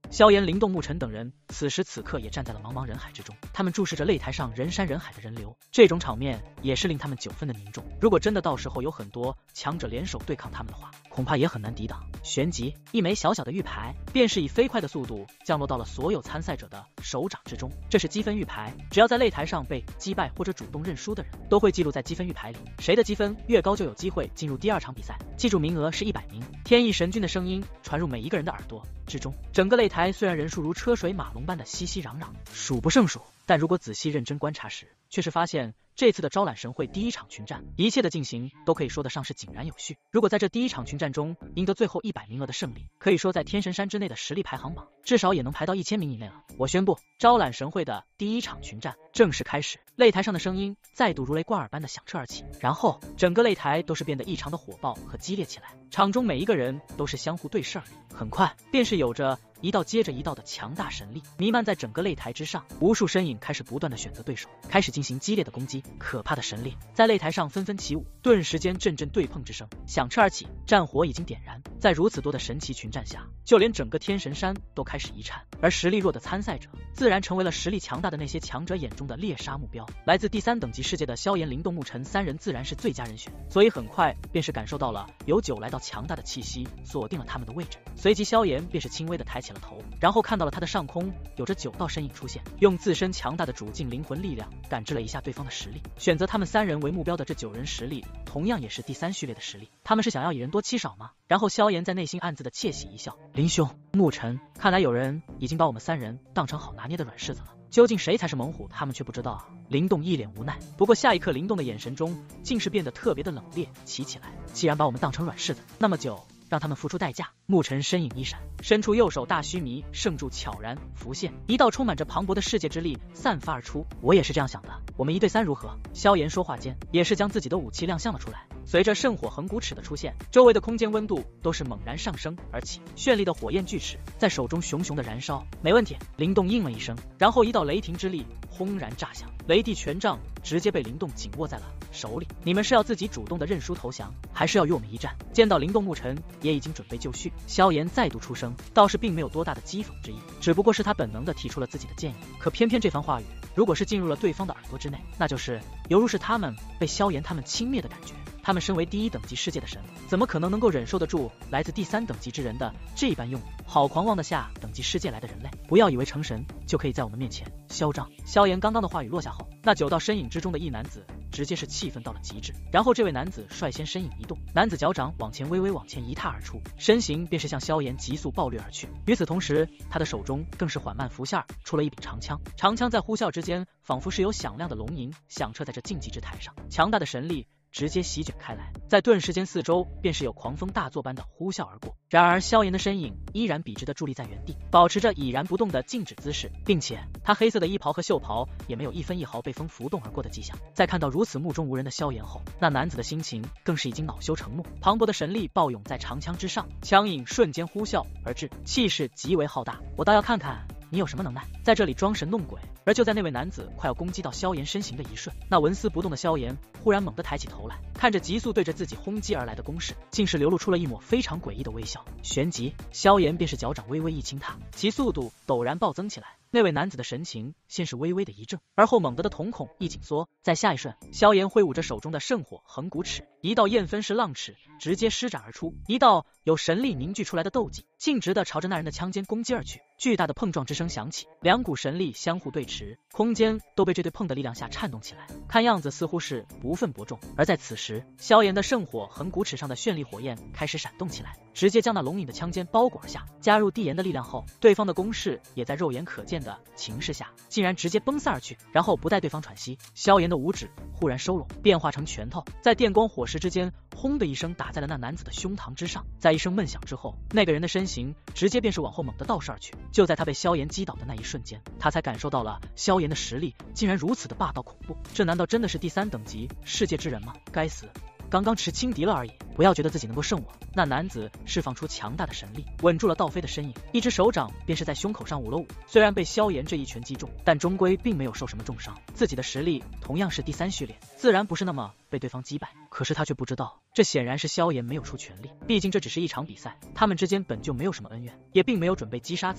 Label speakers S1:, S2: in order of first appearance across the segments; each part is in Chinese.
S1: 萧炎、灵动、沐尘等人此时此刻也站在了茫茫人海之中，他们注视着擂台上人山人海的人流，这种场面也是令他们9分的凝重。如果真的到时候有很多强者联手对抗他们的话，恐怕也很难抵挡。旋即，一枚小小的玉牌便是以飞快的速度降落到了所有参赛者的手掌之中。这是积分玉牌，只要在擂台上被击败或者主动认输的人，都会记录在积分玉牌里。谁的积分越高，就有机会进入第2场比赛。记住，名额是100名。天意神君的声音传入每一个人的耳朵之中。整个擂台虽然人数如车水马龙般的熙熙攘攘，数不胜数，但如果仔细认真观察时，却是发现这次的招揽神会第1场群战，一切的进行都可以说得上是井然有序。如果在这第1场群战中赢得最后100名额的胜利，可以说在天神山之内的实力排行榜至少也能排到1000名以内了。我宣布，招揽神会的第1场群战正式开始。擂台上的声音再度如雷贯耳般的响彻而起，然后整个擂台都是变得异常的火爆和激烈起来，场中每一个人都是相互对视而已。很快便是有着一道接着一道的强大神力弥漫在整个擂台之上，无数身影开始不断的选择对手，开始进行激烈的攻击。可怕的神力在擂台上纷纷起舞，顿时间阵阵对碰之声响彻而起，战火已经点燃。在如此多的神奇群战下，就连整个天神山都开始一颤，而实力弱的参赛者自然成为了实力强大的那些强者眼中的猎杀目标。来自第3等级世界的萧炎、灵动、沐尘3人自然是最佳人选，所以很快便是感受到了由9来到强大的气息锁定了他们的位置。随即萧炎便是轻微的抬起了头，然后看到了他的上空有着9道身影出现，用自身强大的主境灵魂力量感知了一下对方的实力。选择他们3人为目标的这9人实力同样也是第3序列的实力，他们是想要以人多欺少吗？然后萧炎在内心暗自的窃喜一笑，林兄、沐尘，看来有人已经把我们3人当成好拿捏的软柿子了，究竟谁才是猛虎，他们却不知道啊。灵动一脸无奈，不过下一刻灵动的眼神中竟是变得特别的冷冽起来。既然把我们当成软柿子，那么就让他们付出代价。沐尘身影一闪，伸出右手大须弥，圣柱悄然浮现，一道充满着磅礴的世界之力散发而出。我也是这样想的，我们1对3如何？萧炎说话间，也是将自己的武器亮相了出来。随着圣火横骨尺的出现，周围的空间温度都是猛然上升而起，绚丽的火焰巨尺在手中熊熊的燃烧。没问题，灵动应了一声，然后一道雷霆之力轰然炸响，雷帝权杖直接被灵动紧握在了手里。你们是要自己主动的认输投降，还是要与我们一战？见到灵动、沐尘也已经准备就绪，萧炎再度出声，倒是并没有多大的讥讽之意，只不过是他本能的提出了自己的建议。可偏偏这番话语如果是进入了对方的耳朵之内，那就是犹如是他们被萧炎他们轻蔑的感觉。他们身为第1等级世界的神，怎么可能够忍受得住来自第3等级之人的这般用语？好狂妄的下等级世界来的人类，不要以为成神就可以在我们面前嚣张。萧炎刚刚的话语落下后，那9道身影之中的一男子直接是气愤到了极致，然后这位男子率先身影一动，男子脚掌往前微微往前一踏而出，身形便是向萧炎急速暴掠而去。与此同时，他的手中更是缓慢浮现出了一柄长枪，长枪在呼啸之间仿佛是有响亮的龙吟响彻在这竞技之台上，强大的神力直接席卷开来，在顿时间四周便是有狂风大作般的呼啸而过。然而萧炎的身影依然笔直的伫立在原地，保持着已然不动的静止姿势，并且他黑色的衣袍和袖袍也没有一分一毫被风浮动而过的迹象。在看到如此目中无人的萧炎后，那男子的心情更是已经恼羞成怒，磅礴的神力暴涌在长枪之上，枪影瞬间呼啸而至，气势极为浩大。我倒要看看你有什么能耐，在这里装神弄鬼。而就在那位男子快要攻击到萧炎身形的一瞬，那纹丝不动的萧炎忽然猛地抬起头来，看着急速对着自己轰击而来的攻势，竟是流露出了一抹非常诡异的微笑。旋即萧炎便是脚掌微微一轻踏，其速度陡然暴增起来。那位男子的神情先是微微的一怔，而后猛地的瞳孔一紧缩，在下一瞬，萧炎挥舞着手中的圣火横骨尺，一道焰分式浪尺直接施展而出，一道有神力凝聚出来的斗技径直的朝着那人的枪尖攻击而去。巨大的碰撞之声响起，两股神力相互对持，空间都被这对碰的力量下颤动起来，看样子似乎是不分伯仲。而在此时，萧炎的圣火横骨尺上的绚丽火焰开始闪动起来，直接将那龙影的枪尖包裹而下。加入地炎的力量后，对方的攻势也在肉眼可见的情势下竟然直接崩散而去。然后不待对方喘息，萧炎的五指忽然收拢，变化成拳头，在电光火石之间轰的一声打在了那男子的胸膛之上。在一声闷响之后，那个人的身形直接便是往后猛地倒射而去。就在他被萧炎击倒的那一瞬间，他才感受到了萧炎的实力竟然如此的霸道恐怖，这难道真的是第3等级世界之人吗？该死，刚刚持轻敌了而已，不要觉得自己能够胜我。那男子释放出强大的神力，稳住了倒飞的身影，一只手掌便是在胸口上捂了捂。虽然被萧炎这一拳击中，但终归并没有受什么重伤。自己的实力同样是第3序列，自然不是那么被对方击败。可是他却不知道，这显然是萧炎没有出全力，毕竟这只是一场比赛，他们之间本就没有什么恩怨，也并没有准备击杀此人。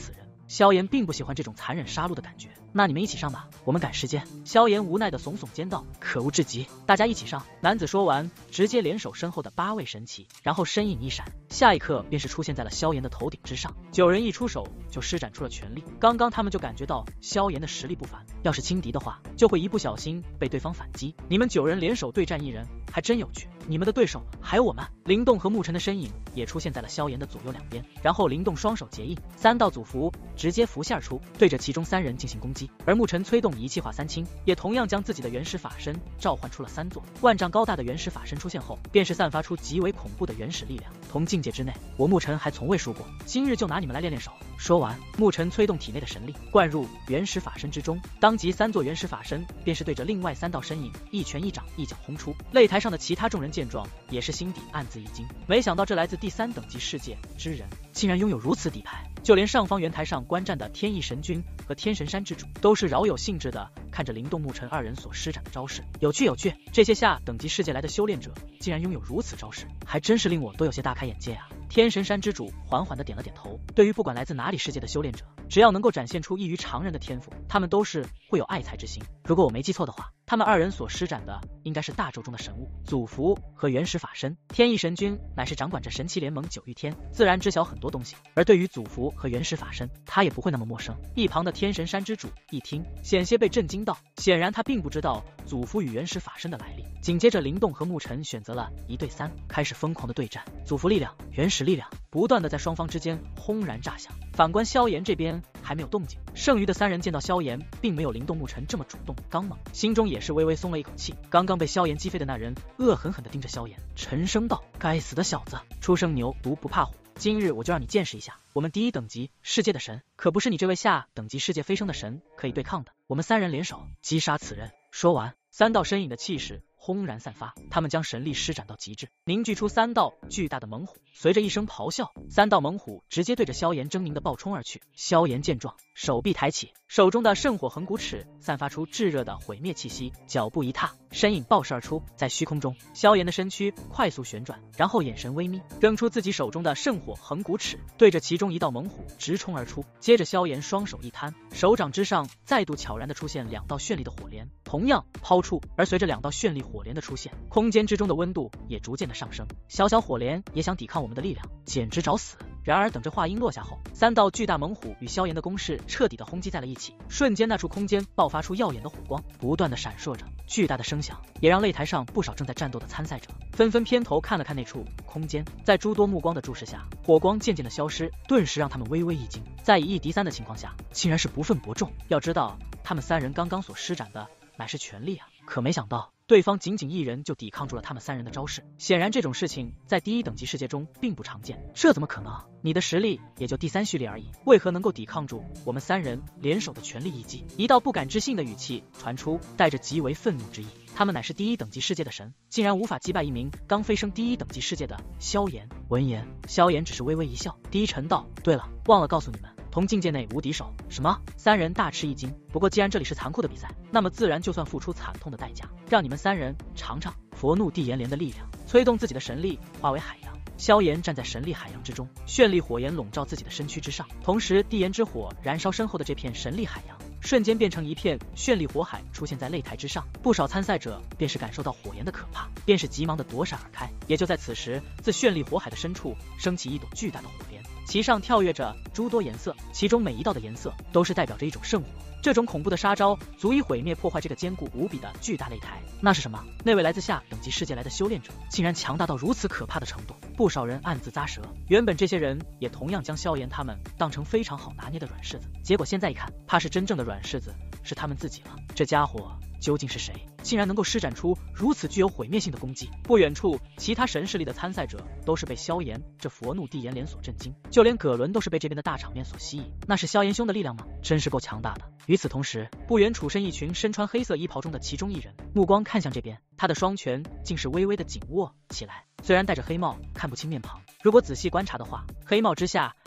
S1: 萧炎并不喜欢这种残忍杀戮的感觉。那你们一起上吧，我们赶时间。萧炎无奈的耸耸肩道，可恶至极，大家一起上。男子说完，直接联手身后的8位神奇，然后身影一闪，下一刻便是出现在了萧炎的头顶之上。9人一出手就施展出了全力，刚刚他们就感觉到萧炎的实力不凡，要是轻敌的话，就会一不小心被对方反击。你们9人联手对战1人，还真有趣。你们的对手还有我们。灵动和沐尘的身影也出现在了萧炎的左右两边，然后灵动双手结印，3道祖符直接浮现而出，对着其中3人进行攻击。而沐尘催动一气化三清，也同样将自己的原始法身召唤出了3座万丈高大的原始法身出现后，便是散发出极为恐怖的原始力量。同境界之内，我沐尘还从未输过，今日就拿你们来练练手。说完，沐尘催动体内的神力，灌入原始法身之中，当即3座原始法身便是对着另外3道身影一拳一掌一脚轰出。擂台上的其他众人见状，也是心底暗自一惊，没想到这来自第3等级世界之人，竟然拥有如此底牌。就连上方圆台上观战的天翼神君和天神山之主，都是饶有兴致的看着灵动沐尘2人所施展的招式。有趣有趣，这些下等级世界来的修炼者竟然拥有如此招式，还真是令我都有些大开眼界啊。天神山之主缓缓的点了点头，对于不管来自哪里世界的修炼者，只要能够展现出异于常人的天赋，他们都是会有爱才之心。如果我没记错的话，他们2人所施展的应该是大咒中的神物祖符和原始法身。天翼神君乃是掌管着神奇联盟9域天，自然知晓很多东西，而对于祖符和原始法身，他也不会那么陌生。一旁的天神山之主一听，险些被震惊到，显然他并不知道祖符与原始法身的来历。紧接着灵动和沐尘选择了1对3，开始疯狂的对战，祖符力量、原始力量不断的在双方之间轰然炸响。反观萧炎这边还没有动静，剩余的3人见到萧炎并没有灵动沐尘这么主动刚猛，心中也是微微松了一口气。刚刚被萧炎击飞的那人恶狠狠地盯着萧炎，沉声道：该死的小子，初生牛犊不怕虎，今日我就让你见识一下我们第1等级世界的神，可不是你这位下等级世界飞升的神可以对抗的。我们3人联手击杀此人。说完，3道身影的气势轰然散发，他们将神力施展到极致，凝聚出3道巨大的猛虎。随着一声咆哮，3道猛虎直接对着萧炎狰狞的暴冲而去。萧炎见状，手臂抬起，手中的圣火横骨尺散发出炙热的毁灭气息，脚步一踏，身影爆射而出。在虚空中，萧炎的身躯快速旋转，然后眼神微眯，扔出自己手中的圣火横骨尺，对着其中1道猛虎直冲而出。接着萧炎双手一摊，手掌之上再度悄然的出现2道绚丽的火莲，同样抛出。而随着2道绚丽火莲的出现，空间之中的温度也逐渐的上升。小小火莲也想抵抗我们的力量，简直找死。然而等着话音落下后，3道巨大猛虎与萧炎的攻势彻底的轰击在了一起，瞬间那处空间爆发出耀眼的火光，不断的闪烁着，巨大的声响也让擂台上不少正在战斗的参赛者纷纷偏头看了看那处空间。在诸多目光的注视下，火光渐渐的消失，顿时让他们微微一惊。在以1敌3的情况下，竟然是不分伯仲。要知道他们3人刚刚所施展的乃是全力啊，可没想到对方仅仅1人就抵抗住了他们3人的招式，显然这种事情在第1等级世界中并不常见。这怎么可能？你的实力也就第3序列而已，为何能够抵抗住我们3人联手的全力一击？一道不敢置信的语气传出，带着极为愤怒之意。他们乃是第1等级世界的神，竟然无法击败一名刚飞升第1等级世界的萧炎。闻言，萧炎只是微微一笑，低沉道：对了，忘了告诉你们，同境界内无敌手。什么？3人大吃一惊。不过既然这里是残酷的比赛，那么自然就算付出惨痛的代价，让你们3人尝尝佛怒地炎莲的力量。催动自己的神力化为海洋，萧炎站在神力海洋之中，绚丽火焰笼罩自己的身躯之上，同时地炎之火燃烧身后的这片神力海洋，瞬间变成一片绚丽火海出现在擂台之上。不少参赛者便是感受到火焰的可怕，便是急忙的躲闪而开。也就在此时，自绚丽火海的深处升起一朵巨大的火莲，其上跳跃着诸多颜色，其中每1道的颜色都是代表着一种圣火。这种恐怖的杀招足以毁灭破坏这个坚固无比的巨大擂台。那是什么？那位来自下等级世界来的修炼者竟然强大到如此可怕的程度，不少人暗自咂舌。原本这些人也同样将萧炎他们当成非常好拿捏的软柿子，结果现在一看，怕是真正的软柿子是他们自己了。这家伙究竟是谁？竟然能够施展出如此具有毁灭性的攻击？不远处，其他神势力的参赛者都是被萧炎这佛怒地炎莲所震惊，就连葛伦都是被这边的大场面所吸引。那是萧炎兄的力量吗？真是够强大的。与此同时，不远处身一群身穿黑色衣袍中的其中1人，目光看向这边，他的双拳竟是微微的紧握起来。虽然戴着黑帽，看不清面庞，如果仔细观察的话，黑帽之下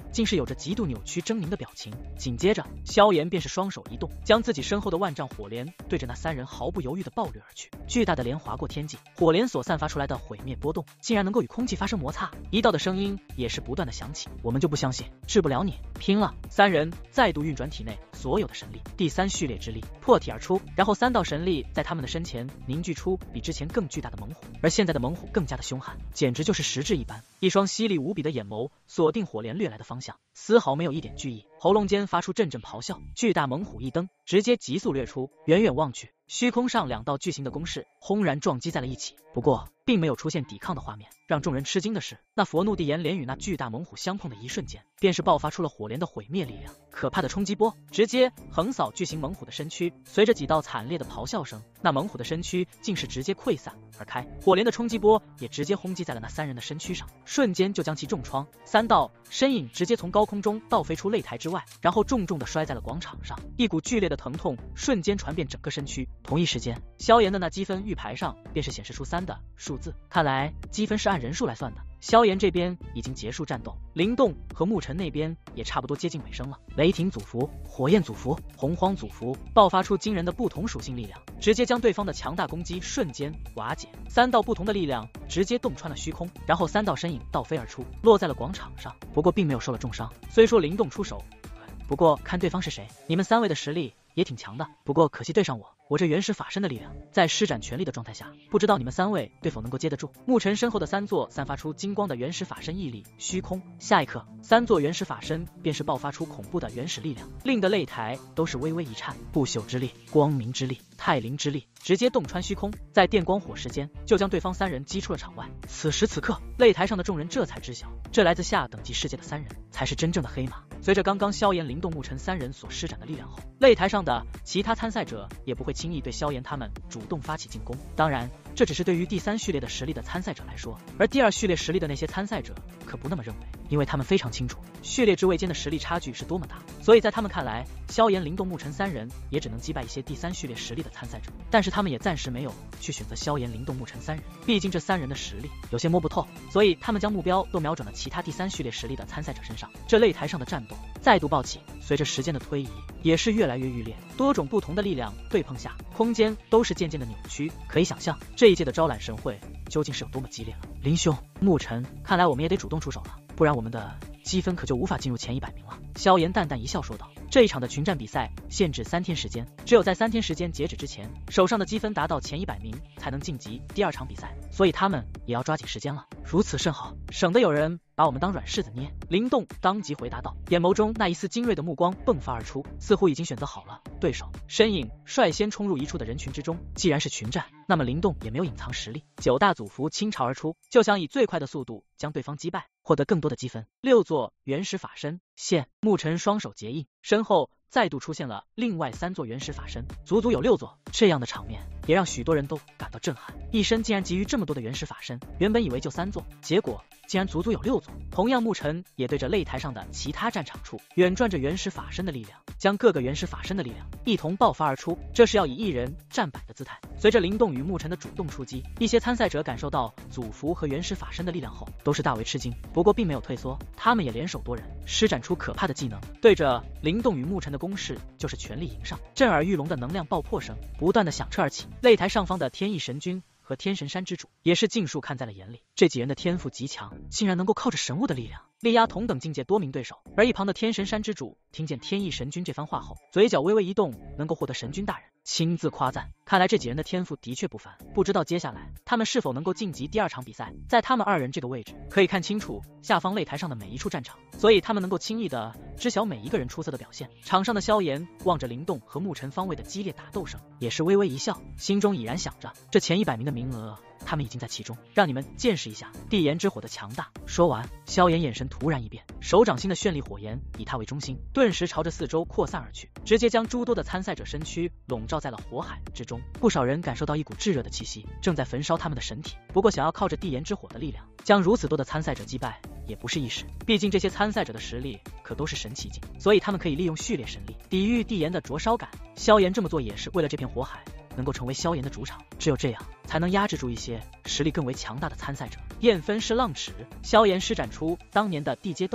S1: 竟是有着极度扭曲狰狞的表情。紧接着，萧炎便是双手一动，将自己身后的万丈火莲对着那3人毫不犹豫地暴掠而去。巨大的莲划过天际，火莲所散发出来的毁灭波动，竟然能够与空气发生摩擦。一道的声音也是不断的响起：“我们就不相信治不了你，拼了！”3人再度运转体内所有的神力，第3序列之力破体而出，然后3道神力在他们的身前凝聚出比之前更巨大的猛虎，而现在的猛虎更加的凶悍，简直就是实质一般。一双犀利无比的眼眸锁定火莲掠来的方向，丝毫没有一点惧意，喉咙间发出阵阵咆哮。巨大猛虎一蹬，直接急速掠出，远远望去，虚空上2道巨型的攻势轰然撞击在了一起。不过并没有出现抵抗的画面，让众人吃惊的是，那佛怒地炎莲与那巨大猛虎相碰的一瞬间，便是爆发出了火莲的毁灭力量，可怕的冲击波直接横扫巨型猛虎的身躯。随着几道惨烈的咆哮声，那猛虎的身躯竟是直接溃散而开，火莲的冲击波也直接轰击在了那3人的身躯上，瞬间就将其重创。3道身影直接从高空中倒飞出擂台之外，然后重重的摔在了广场上，一股剧烈的疼痛瞬间传遍整个身躯。同一时间，萧炎的那积分玉牌上便是显示出3的数字，看来积分是按人数来算的。萧炎这边已经结束战斗，灵动和沐尘那边也差不多接近尾声了。雷霆祖符、火焰祖符、洪荒祖符爆发出惊人的不同属性力量，直接将对方的强大攻击瞬间瓦解。3道不同的力量直接洞穿了虚空，然后3道身影倒飞而出，落在了广场上，不过并没有受了重伤。虽说灵动出手，不过看对方是谁，你们3位的实力也挺强的，不过可惜对上我这原始法身的力量，在施展全力的状态下，不知道你们3位对否能够接得住。沐尘身后的3座散发出金光的原始法身屹立虚空，下一刻3座原始法身便是爆发出恐怖的原始力量，令的擂台都是微微一颤。不朽之力、光明之力、泰灵之力直接洞穿虚空，在电光火石间就将对方3人击出了场外。此时此刻，擂台上的众人这才知晓，这来自下等级世界的3人才是真正的黑马。随着刚刚萧炎、灵动、沐尘3人所施展的力量后，擂台上的其他参赛者也不会轻易对萧炎他们主动发起进攻。当然，这只是对于第3序列的实力的参赛者来说，而第2序列实力的那些参赛者可不那么认为，因为他们非常清楚序列之位间的实力差距是多么大，所以在他们看来，萧炎、灵动、沐尘3人也只能击败一些第3序列实力的参赛者，但是他们也暂时没有去选择萧炎、灵动、沐尘3人，毕竟这3人的实力有些摸不透，所以他们将目标都瞄准了其他第3序列实力的参赛者身上。这擂台上的战斗再度暴起，随着时间的推移，也是越来越剧烈，多种不同的力量对碰下，空间都是渐渐的扭曲。可以想象这一届的招揽神会究竟是有多么激烈了。林兄、沐尘，看来我们也得主动出手了，不然我们的积分可就无法进入前100名了。萧炎淡淡一笑说道，这一场的群战比赛限制3天时间，只有在3天时间截止之前，手上的积分达到前100名才能晋级第2场比赛，所以他们也要抓紧时间了。如此甚好，省得有人把我们当软柿子捏。灵动当即回答道，眼眸中那一丝精锐的目光迸发而出，似乎已经选择好了对手。身影率先冲入一处的人群之中，既然是群战，那么灵动也没有隐藏实力。9大祖符倾巢而出，就想以最快的速度将对方击败，获得更多的积分。6座原始法身现，沐尘双手结印，身后再度出现了另外3座原始法身，足足有6座。这样的场面也让许多人都感到震撼，一身竟然集于这么多的原始法身，原本以为就3座，结果竟然足足有6座。同样，沐尘也对着擂台上的其他战场处远转着原始法身的力量，将各个原始法身的力量一同爆发而出，这是要以1人战100的姿态。随着灵动与沐尘的主动出击，一些参赛者感受到祖符和原始法身的力量后，都是大为吃惊，不过并没有退缩，他们也联手多人，施展出可怕的技能，对着灵动与沐尘的攻势就是全力迎上。震耳欲聋的能量爆破声不断的响彻而起，擂台上方的天翼神君和天神山之主也是尽数看在了眼里，这几人的天赋极强，竟然能够靠着神物的力量力压同等境界多名对手。而一旁的天神山之主听见天翼神君这番话后，嘴角微微一动，能够获得神君大人亲自夸赞，看来这几人的天赋的确不凡，不知道接下来他们是否能够晋级第2场比赛。在他们2人这个位置，可以看清楚下方擂台上的每一处战场，所以他们能够轻易的知晓每一个人出色的表现。场上的萧炎望着灵动和沐尘方位的激烈打斗声，也是微微一笑，心中已然想着这前100名的名额他们已经在其中，让你们见识一下地炎之火的强大。说完，萧炎眼神突然一变，手掌心的绚丽火焰以他为中心，顿时朝着四周扩散而去，直接将诸多的参赛者身躯笼罩在了火海之中。不少人感受到一股炙热的气息正在焚烧他们的身体，不过想要靠着地炎之火的力量将如此多的参赛者击败也不是易事，毕竟这些参赛者的实力可都是神奇境，所以他们可以利用序列神力抵御地炎的灼烧感。萧炎这么做也是为了这片火海能够成为萧炎的主场，只有这样才能压制住一些实力更为强大的参赛者。燕分是浪齿，萧炎施展出当年的地阶斗技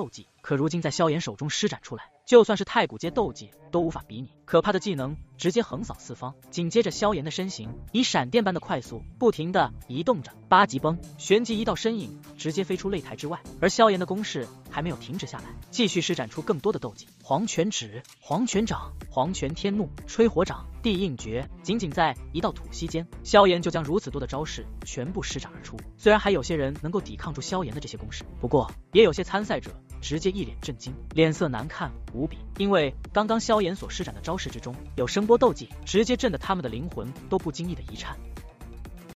S1: 可如今在萧炎手中施展出来，就算是太古阶斗技都无法比拟。可怕的技能直接横扫四方，紧接着萧炎的身形以闪电般的快速不停地移动着。八级崩，旋即一道身影直接飞出擂台之外，而萧炎的攻势还没有停止下来，继续施展出更多的斗技：黄泉指、黄泉掌、黄泉天怒、吹火掌、地印诀。仅仅在一道吐息间，萧炎就将如此多的招式全部施展而出。虽然还有些人能够抵抗住萧炎的这些攻势，不过也有些参赛者直接一脸震惊，脸色难看无比，因为刚刚萧炎所施展的招式之中有声波斗技，直接震得他们的灵魂都不经意的一颤。